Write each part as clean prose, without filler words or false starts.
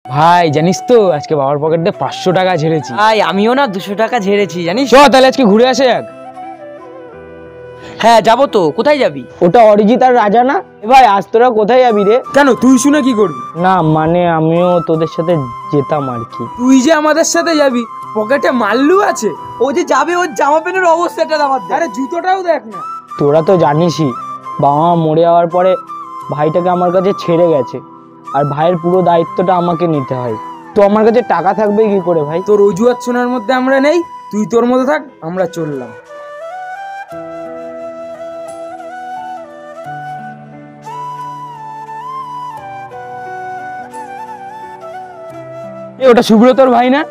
ভাই জানিস তো আজকে বাবার পকেটে 500 টাকা ঝেড়েছি। ভাই আমিও না 200 টাকা ঝেড়েছি জানিস। চল তাহলে আজকে ঘুরে আসে এক। হ্যাঁ যাবো তো। কোথায় যাবি? ওটা অরিজিৎ আর রাজা না? ভাই আজ তোরা কোথায় যাবি রে? কেন তুই শুনে কি করবি? না মানে আমিও তোদের সাথে যেতাম আর কি। তুই যে আমাদের সাথে যাবি, পকেটে মাল্লু আছে। ও যে যাবে ওর জামা প্যান্টের অবস্থাটা আমার দেখ। আরে জুতোটাও দেখ না। তোরা তো জানিসই বাবা মা মরে যাওয়ার পরে ভাইটাকে আমার কাছে ছেড়ে গেছে, আর ভাইয়ের পুরো দায়িত্বটা আমাকে নিতে হয়। তো আমার কাছে টাকা থাকবে কি করে ভাই? তোর অজুহাত শোনার মধ্যে আমরা নেই, তুই তোর মতো থাক, আমরা চললাম। ওটা সুব্রতর ভাই না?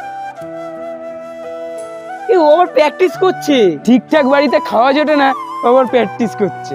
ও আবার প্র্যাকটিস করছে। ঠিকঠাক বাড়িতে খাওয়া জোটে না, আবার প্র্যাকটিস করছে।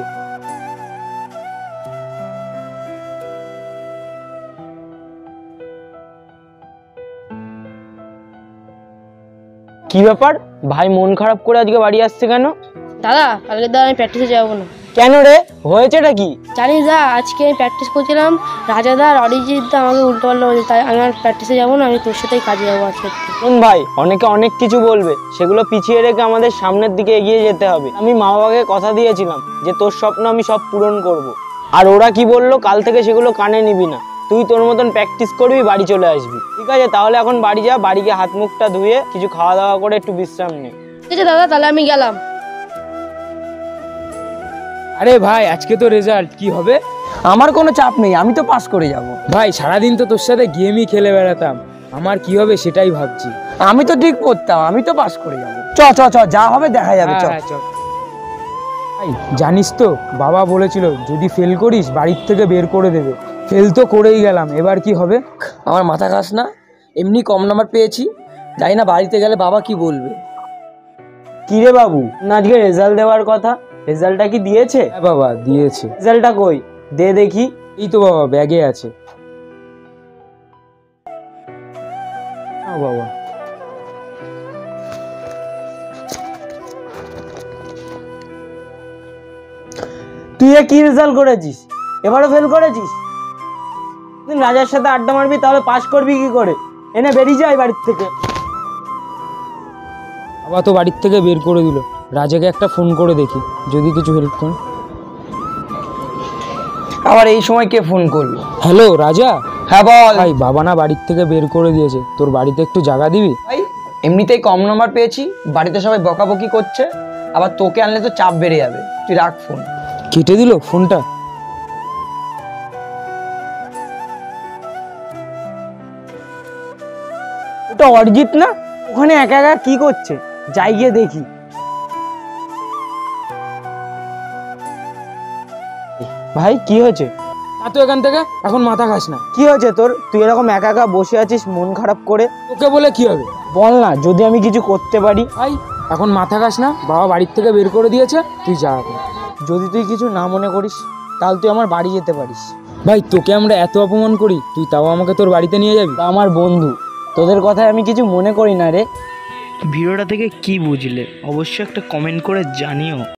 কি ব্যাপার ভাই, মন খারাপ করে আজকে বাড়ি আসছে কেন? দাদা কালকে তো আমি প্র্যাকটিসে যাবো না। কেন রে, হয়েছেটা কি? জানিস দা, আজকে আমি প্র্যাকটিস করছিলাম, রাজাদা আর অরিজিৎ দা আমাকে উল্টো পাল্টা বলছে, তাই আমি আর প্র্যাকটিসে যাবো না, আমি তোর সাথেই কাজে যাবো আজকে। শোন ভাই, অনেকে অনেক কিছু বলবে, সেগুলো পিছিয়ে রেখে আমাদের সামনের দিকে এগিয়ে যেতে হবে। আমি মা বাবাকে কথা দিয়েছিলাম যে তোর স্বপ্ন আমি সব পূরণ করব। আর ওরা কি বললো, কাল থেকে সেগুলো কানে নিবি না, তুই তোর মতন প্র্যাকটিস করবি, বাড়ি চলে আসবি। ঠিক আছে তাহলে এখন বাড়ি যা, বাড়ি গিয়ে হাত মুখটা ধুয়ে কিছু খাওয়া দাওয়া করে একটু বিশ্রাম নে। ঠিক আছে দাদা, তাহলে আমি গেলাম। আরে ভাই আজকে তো রেজাল্ট কি হবে? আমার কোনো চাপ নেই, আমি তো পাস করে যাব। ভাই সারাদিন তো তোর সাথে গেমই খেলে বেড়াতাম, আমার কি হবে সেটাই ভাবছি। আমি তো ঠিক পড়তাম, আমি তো পাস করে যাব। চ চ চ, যা হবে দেখা যাবে। চ চল। ভাই জানিস তো বাবা বলেছিল যদি ফেল করিস বাড়ির থেকে বের করে দেবে। ফেল তো করেই গেলাম, এবার কি হবে? আমার মাথা খাস না, এমনি কম নাম্বার পেয়েছি, জানি না বাড়িতে গেলে বাবা কি বলবে। কি রে বাবু, না আজকে রেজাল্ট দেওয়ার কথা, রেজাল্টটা কি দিয়েছে? হ্যাঁ বাবা দিয়েছে। রেজাল্টটা কই, দে দেখি। এই তো বাবা ব্যাগে আছে। বাবা তুই কি রেজাল্ট করেছিস? এবারও ফেল করেছিস? তুই রাজার সাথে আড্ডা মারবি তাহলে পাস করবি কি করে? এনে বেরিয়ে যায় বাড়ির থেকে। বাবা তো বাড়ির থেকে বের করে দিল, রাজাকে একটা ফোন করে দেখি যদি কিছু হেল্প করে। আবার এই সময় কে ফোন করলো? হ্যালো রাজা। হ্যাঁ বল। ভাই বাবা না বাড়ির থেকে বের করে দিয়েছে, তোর বাড়িতে একটু জায়গা দিবি? ভাই এমনিতেই কম নাম্বার পেয়েছি, বাড়িতে সবাই বকাবকি করছে, আবার তোকে আনলে তো চাপ বেড়ে যাবে, তুই রাখ ফোন। কেটে দিল ফোনটা। ওটা অরিজিৎ না? ওখানে একা একা কি করছে, যাই গিয়ে দেখি। ভাই কি হয়েছে? তা তো এখান থেকে, এখন মাথা খাস না। কি হয়েছে তোর? তুই এরকম একা একা বসে আছিস মন খারাপ করে। তোকে বলে কি হবে? বল না, যদি আমি কিছু করতে পারি। ভাই এখন মাথা খাস না, বাবা বাড়ির থেকে বের করে দিয়েছে, তুই যা এখন। যদি তুই কিছু না মনে করিস তাহলে তুই আমার বাড়ি যেতে পারিস। ভাই তোকে আমরা এত অপমান করি, তুই তাও আমাকে তোর বাড়িতে নিয়ে যাবি? তা আমার বন্ধু, তোদের কথায় আমি কিছু মনে করি না রে। ভিডিওটা থেকে কি বুঝলে অবশ্যই একটা কমেন্ট করে জানিও।